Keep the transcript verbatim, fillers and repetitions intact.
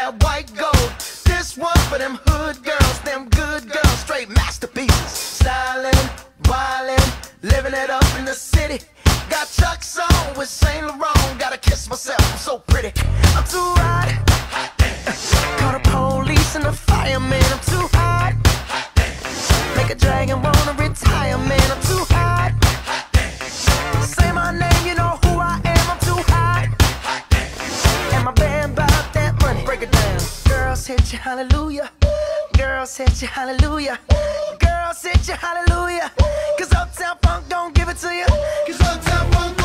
that white gold. This one for them hood girls, them good girls, straight masterpieces. Stylin', wildin', living it up in the city. Got Chuck's on with Saint Laurent. Gotta kiss myself, I'm so pretty. I'm too hot. Call the police and the fireman. I'm too hot. Make a dragon wanna retire, man. I'm too hot. Say my name, you know who I am. I'm too hot. And my band bought that money. Break it down. Girls hit you, hallelujah. Girls hit you, hallelujah. Girls hit you, hallelujah. Cause Uptown Funk don't give it to you. Cause Uptown Funk